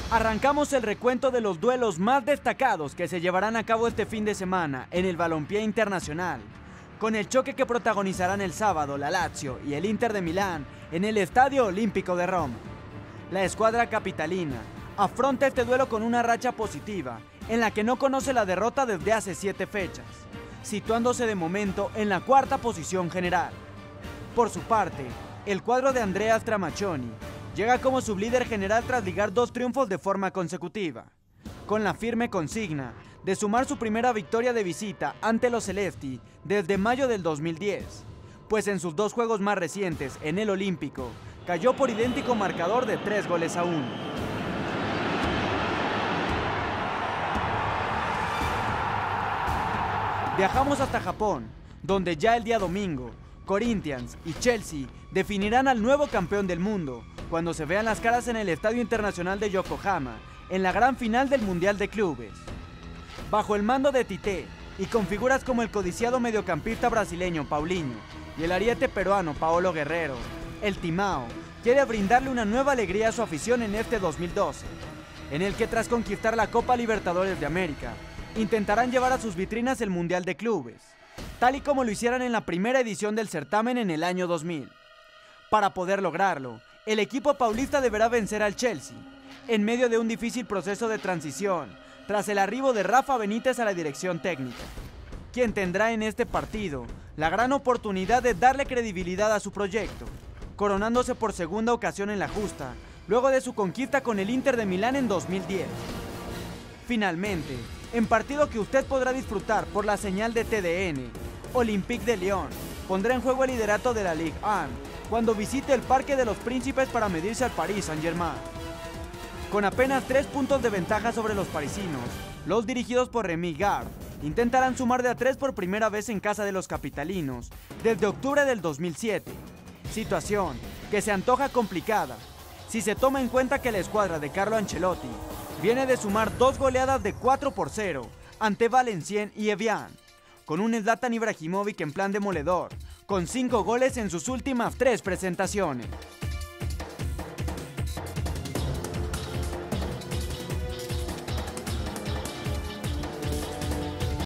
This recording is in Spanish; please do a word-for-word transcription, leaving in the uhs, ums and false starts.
Arrancamos el recuento de los duelos más destacados que se llevarán a cabo este fin de semana en el balompié internacional, con el choque que protagonizarán el sábado la Lazio y el Inter de Milán en el Estadio Olímpico de Roma. La escuadra capitalina afronta este duelo con una racha positiva, en la que no conoce la derrota desde hace siete fechas, situándose de momento en la cuarta posición general. Por su parte, el cuadro de Andrea Stramaccioni llega como sublíder general tras ligar dos triunfos de forma consecutiva, con la firme consigna de sumar su primera victoria de visita ante los Celesti desde mayo del dos mil diez, pues en sus dos juegos más recientes en el Olímpico cayó por idéntico marcador de tres goles a uno. Viajamos hasta Japón, donde ya el día domingo, Corinthians y Chelsea definirán al nuevo campeón del mundo cuando se vean las caras en el Estadio Internacional de Yokohama en la gran final del Mundial de Clubes. Bajo el mando de Tite y con figuras como el codiciado mediocampista brasileño Paulinho y el ariete peruano Paolo Guerrero, el Timao quiere brindarle una nueva alegría a su afición en este dos mil doce, en el que tras conquistar la Copa Libertadores de América, intentarán llevar a sus vitrinas el Mundial de Clubes, tal y como lo hicieran en la primera edición del certamen en el año dos mil. Para poder lograrlo, el equipo paulista deberá vencer al Chelsea, en medio de un difícil proceso de transición, tras el arribo de Rafa Benítez a la dirección técnica, quien tendrá en este partido la gran oportunidad de darle credibilidad a su proyecto, coronándose por segunda ocasión en la justa, luego de su conquista con el Inter de Milán en dos mil diez. Finalmente, en partido que usted podrá disfrutar por la señal de T D N, Olympique de Lyon pondrá en juego el liderato de la Ligue uno cuando visite el Parque de los Príncipes para medirse al Paris Saint-Germain. Con apenas tres puntos de ventaja sobre los parisinos, los dirigidos por Rémi Garde intentarán sumar de a tres por primera vez en casa de los capitalinos desde octubre del dos mil siete, situación que se antoja complicada si se toma en cuenta que la escuadra de Carlo Ancelotti viene de sumar dos goleadas de cuatro por cero ante Valenciennes y Evian, con un Zlatan Ibrahimovic en plan demoledor, con cinco goles en sus últimas tres presentaciones.